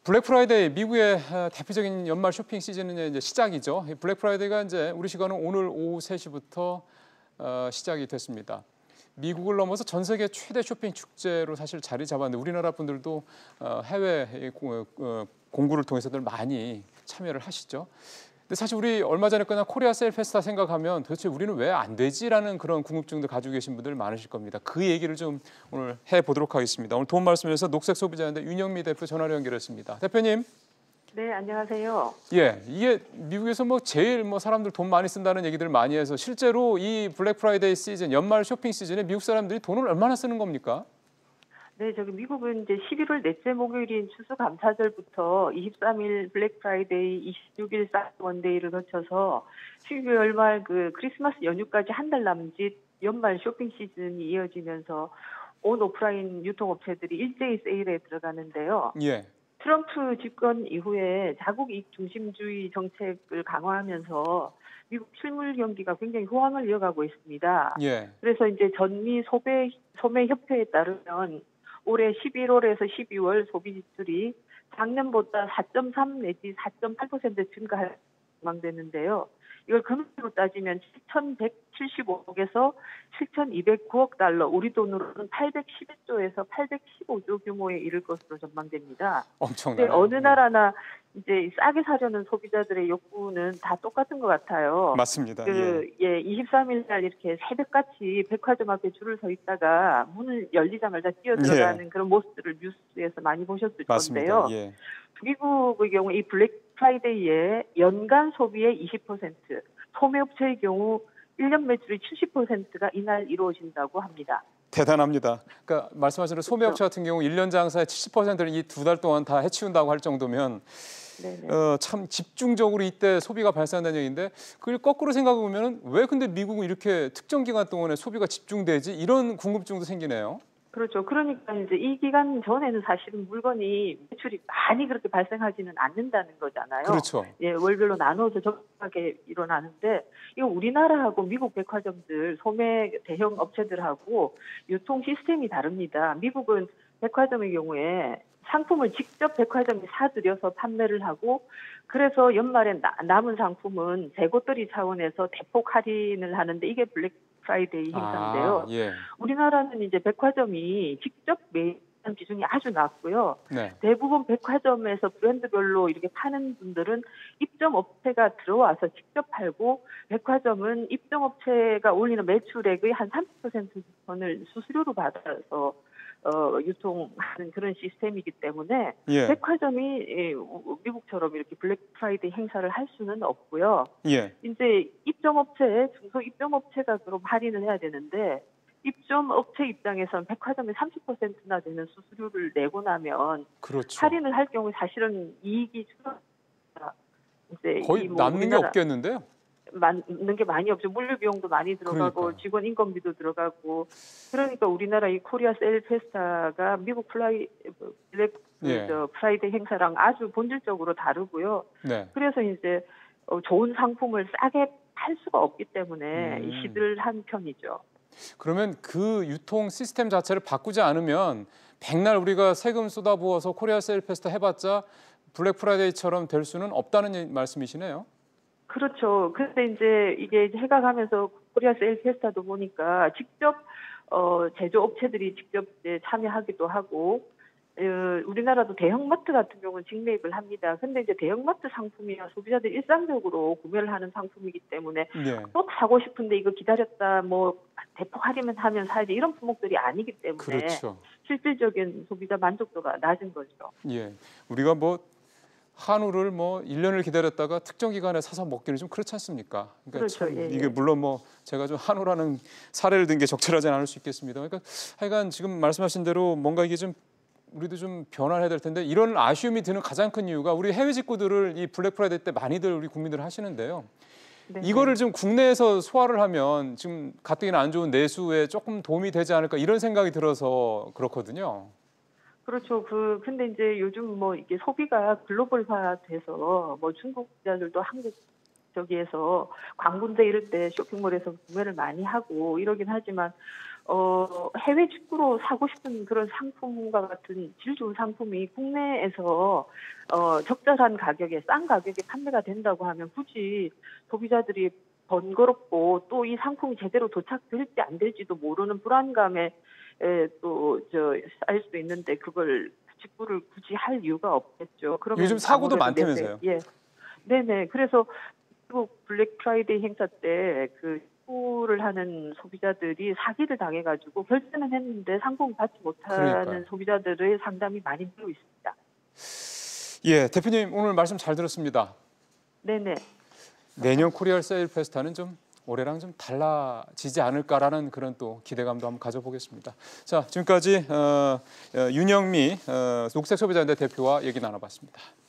블랙 프라이데이, 미국의 대표적인 연말 쇼핑 시즌은 이제 시작이죠. 블랙 프라이데이가 이제 우리 시간은 오늘 오후 3시부터 시작이 됐습니다. 미국을 넘어서 전 세계 최대 쇼핑 축제로 사실 자리 잡았는데 우리나라 분들도 해외 공구를 통해서들 많이 참여를 하시죠. 근데 사실 우리 얼마 전에 끝난 코리아 셀 페스타 생각하면 도대체 우리는 왜 안 되지라는 그런 궁금증도 가지고 계신 분들 많으실 겁니다. 그 얘기를 좀 오늘 해보도록 하겠습니다. 오늘 도움 말씀드려서 녹색 소비자연대 윤영미 대표 전화로 연결했습니다. 대표님. 네, 안녕하세요. 예, 이게 미국에서 제일 사람들 돈 많이 쓴다는 얘기들 많이 해서 실제로 이 블랙 프라이데이 시즌, 연말 쇼핑 시즌에 미국 사람들이 돈을 얼마나 쓰는 겁니까? 네, 미국은 이제 11월 넷째 목요일인 추수감사절부터 23일 블랙 프라이데이, 26일 사이버 먼데이를 거쳐서 12월 말 크리스마스 연휴까지 한 달 남짓 연말 쇼핑 시즌이 이어지면서 온 오프라인 유통업체들이 일제히 세일에 들어가는데요. 예. 트럼프 집권 이후에 자국 이익 중심주의 정책을 강화하면서 미국 실물 경기가 굉장히 호황을 이어가고 있습니다. 예. 그래서 이제 전미 소매협회에 따르면 올해 11월에서 12월 소비 지출이 작년보다 4.3 내지 4.8% 증가할 전망되는데요. 이걸 금액으로 따지면 7,175억에서 7,209억 달러, 우리 돈으로는 811조에서 815조 규모에 이를 것으로 전망됩니다. 엄청나요. 어느 나라나 이제 싸게 사려는 소비자들의 욕구는 다 똑같은 것 같아요. 맞습니다. 23일 날 이렇게 새벽같이 백화점 앞에 줄을 서 있다가 문을 열리자마자 뛰어들어가는 그런 모습들을 뉴스에서 많이 보셨을 맞습니다. 건데요. 예. 미국의 경우 이 블랙 프라이데이에 연간 소비의 20%, 소매업체의 경우 1년 매출의 70%가 이날 이루어진다고 합니다. 대단합니다. 그러니까 말씀하신 대로 소매업체 같은 경우 1년 장사의 70%를 이 2달 동안 다 해치운다고 할 정도면 참 집중적으로 이때 소비가 발생한다는 얘기인데 그걸 거꾸로 생각해 보면 왜 근데 미국은 이렇게 특정 기간 동안에 소비가 집중되지? 이런 궁금증도 생기네요. 그렇죠. 그러니까 이제 이 기간 전에는 사실은 물건이 매출이 많이 그렇게 발생하지는 않는다는 거잖아요. 그렇죠. 예, 월별로 나눠서 적하게 일어나는데 이거 우리나라하고 미국 백화점들, 소매 대형 업체들하고 유통 시스템이 다릅니다. 미국은 백화점의 경우에 상품을 직접 백화점에 사들여서 판매를 하고 그래서 연말에 남은 상품은 재고떨이 차원에서 대폭 할인을 하는데 이게 블랙 프라이데이 행사인데요. 우리나라는 이제 백화점이 직접 매입하는 비중이 아주 낮고요. 대부분 백화점에서 브랜드별로 이렇게 파는 분들은 입점 업체가 들어와서 직접 팔고 백화점은 입점 업체가 올리는 매출액의 한 30%를 수수료로 받아서 유통하는 그런 시스템이기 때문에 백화점이 미국처럼 이렇게 블랙 프라이데이 행사를 할 수는 없고요. 이제 입점업체, 중소 입점업체가 그럼 할인을 해야 되는데 입점업체 입장에서는 백화점에 30%나 되는 수수료를 내고 나면 할인을 할 경우에 사실은 이익이 줄어듭니다. 이제 거의 남는 게 없겠는데요? 맞는 게 많이 없죠. 물류 비용도 많이 들어가고 직원 인건비도 들어가고 그러니까 우리나라 이 코리아 셀 페스타가 미국 블랙 프라이데이 행사랑 아주 본질적으로 다르고요. 그래서 이제 좋은 상품을 싸게 팔 수가 없기 때문에 시들한 편이죠. 그러면 그 유통 시스템 자체를 바꾸지 않으면 백날 우리가 세금 쏟아부어서 코리아 셀 페스타 해봤자 블랙 프라이데이처럼 될 수는 없다는 말씀이시네요. 그렇죠. 근데 이제 이게 해가 가면서 코리아 셀 페스타도 보니까 직접 제조업체들이 직접 이제 참여하기도 하고 우리나라도 대형마트 같은 경우는 직매입을 합니다. 근데 이제 대형마트 상품이야 소비자들이 일상적으로 구매를 하는 상품이기 때문에 꼭 사고 싶은데 이거 기다렸다 대폭 할인을 하면 사야지 이런 품목들이 아니기 때문에 실질적인 소비자 만족도가 낮은 거죠. 예, 우리가 한우를 1년을 기다렸다가 특정 기간에 사서 먹기는 좀 그렇지 않습니까? 그러니까 참 이게 물론 제가 좀 한우라는 사례를 든 게 적절하지 않을 수 있겠습니다. 그러니까 하여간 지금 말씀하신 대로 뭔가 이게 좀 우리도 좀 변화를 해야 될 텐데 이런 아쉬움이 드는 가장 큰 이유가 우리 해외 직구들을 이 블랙 프라이데이 때 많이들 우리 국민들 하시는데요. 이거를 좀 국내에서 소화를 하면 지금 가뜩이나 안 좋은 내수에 조금 도움이 되지 않을까 이런 생각이 들어서 그렇거든요. 그렇죠. 근데 이제 요즘 이게 소비가 글로벌화돼서 중국 자들도 한국 저기에서 광군대 이럴 때 쇼핑몰에서 구매를 많이 하고 이러긴 하지만 해외 직구로 사고 싶은 그런 상품과 같은 질 좋은 상품이 국내에서 적절한 가격에 싼 가격에 판매가 된다고 하면 굳이 소비자들이 번거롭고 또 이 상품이 제대로 도착될지 안 될지도 모르는 불안감에 쌓일 수도 있는데 그걸 직구를 굳이 할 이유가 없겠죠. 그러면 요즘 사고도 아무래도 많다면서요? 예, 네네. 그래서 미국 블랙 프라이데이 행사 때 그 직구를 하는 소비자들이 사기를 당해가지고 결제는 했는데 상품 받지 못하는 그러니까요. 소비자들의 상담이 많이 늘고 있습니다. 예, 대표님 오늘 말씀 잘 들었습니다. 네네. 내년 코리아 세일 페스타는 좀 올해랑 좀 달라지지 않을까라는 그런 또 기대감도 한번 가져보겠습니다. 자, 지금까지 윤영미 녹색소비자연대 대표와 얘기 나눠봤습니다.